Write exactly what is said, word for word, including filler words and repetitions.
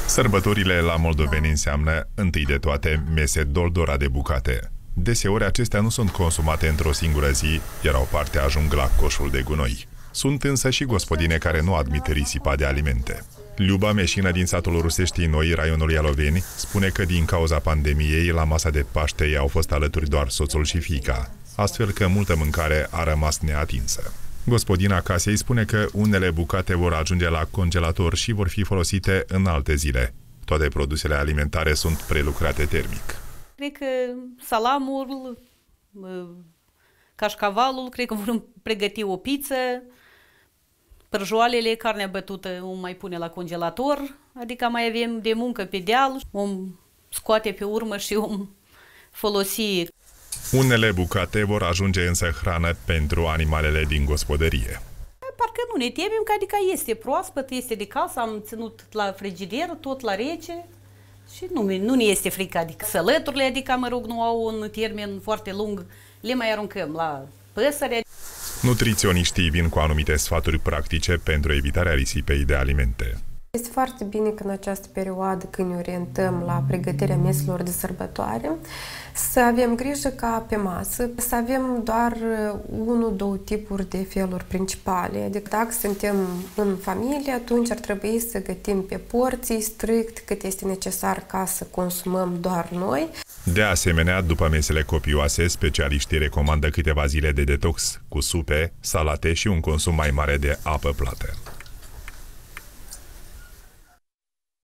Sărbătorile la moldoveni înseamnă, întâi de toate, mese doldora de bucate. Deseori acestea nu sunt consumate într-o singură zi, iar o parte ajung la coșul de gunoi. Sunt însă și gospodine care nu admit risipa de alimente. Liuba Meșină din satul Ruseștii Noi, raionul Ialoveni, spune că din cauza pandemiei, la masa de Paște ei au fost alături doar soțul și fiica, astfel că multă mâncare a rămas neatinsă. Gospodina casei spune că unele bucate vor ajunge la congelator și vor fi folosite în alte zile. Toate produsele alimentare sunt prelucrate termic. Cred că salamul, cașcavalul, cred că vom pregăti o pizza, prăjoalele, carnea bătută o mai pune la congelator, adică mai avem de muncă pe deal, om scoate pe urmă și om folosi. Unele bucate vor ajunge însă hrană pentru animalele din gospodărie. Parcă nu ne temem, că adică este proaspăt, este de casă, am ținut la frigider, tot la rece și nu, nu ne este frică. Adică sălăturile, adică mă rog, nu au un termen foarte lung, le mai aruncăm la păsări. Nutriționiștii vin cu anumite sfaturi practice pentru evitarea risipei de alimente. Este foarte bine că în această perioadă, când ne orientăm la pregătirea meselor de sărbătoare, să avem grijă ca pe masă să avem doar unul, două tipuri de feluri principale. Adică dacă suntem în familie, atunci ar trebui să gătim pe porții strict cât este necesar ca să consumăm doar noi. De asemenea, după mesele copioase, specialiștii recomandă câteva zile de detox cu supe, salate și un consum mai mare de apă plată.